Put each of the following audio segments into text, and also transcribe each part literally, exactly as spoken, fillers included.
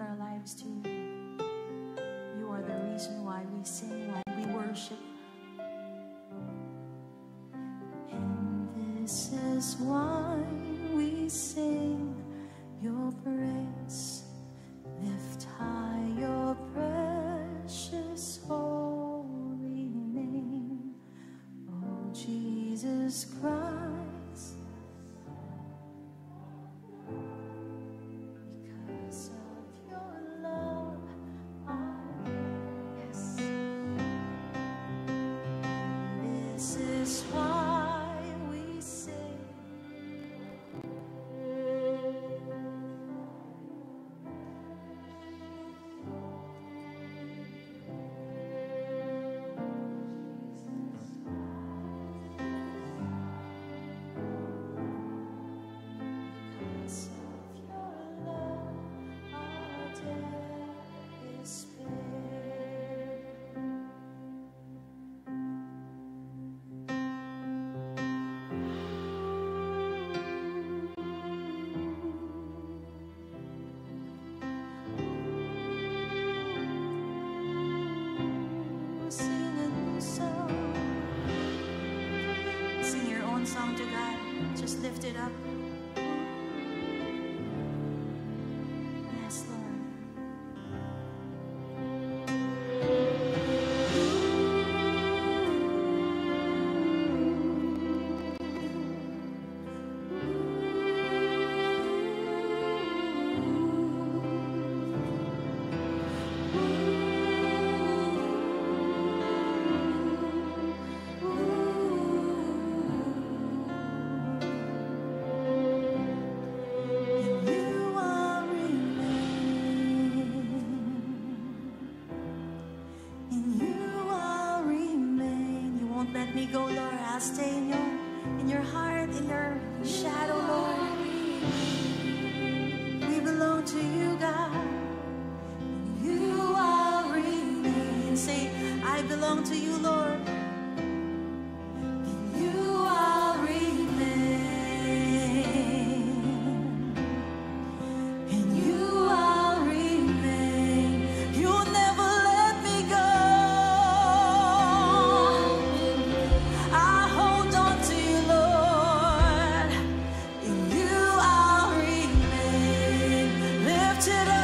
our lives to you. You are the reason why we sing, why we worship. And this is why we sing your praise. Lift high your precious holy name, oh Jesus Christ. Because of your love, I, yes. This is why we sing. Song to God, just lift it up. Yes, Lord.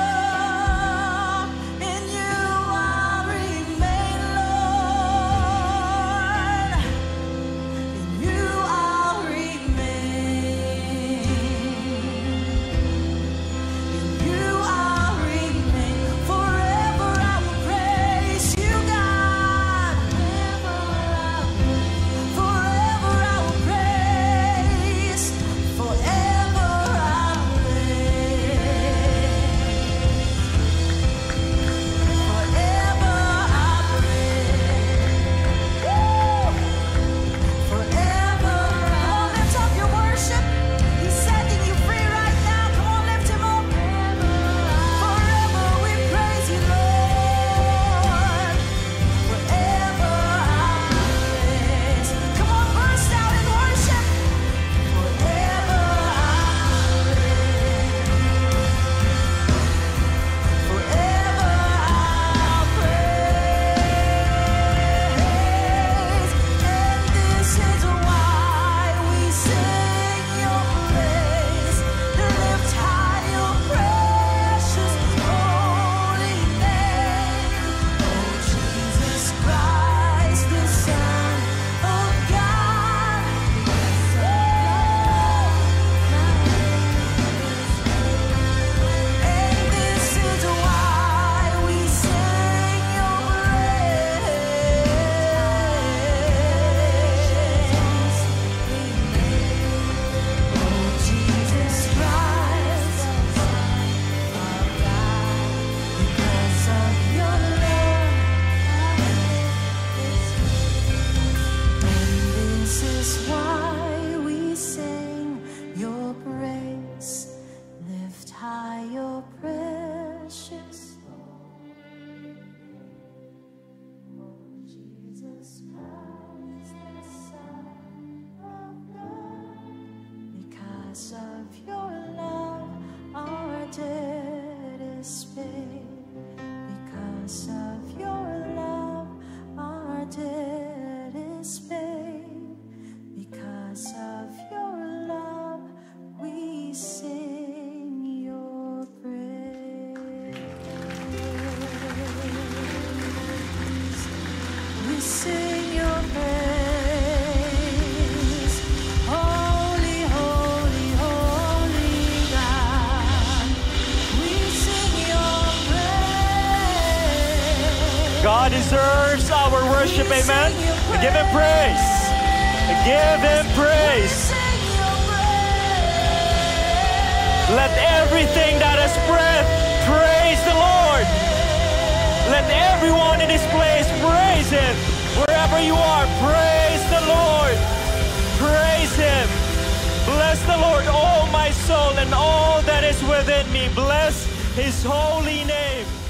Lord. because of your love, our debt is paid. Because of your love, we sing your praise. We sing your praise. Holy, holy, holy God. We sing your praise. God deserves our worship, We amen. sing your Give him praise. Give him praise. Sing your praise. Let everything that has breath praise the Lord. Let everyone in this place praise him. Wherever you are, praise the Lord. Praise him. Bless the Lord, oh my soul, and all that is within me. Bless his holy name.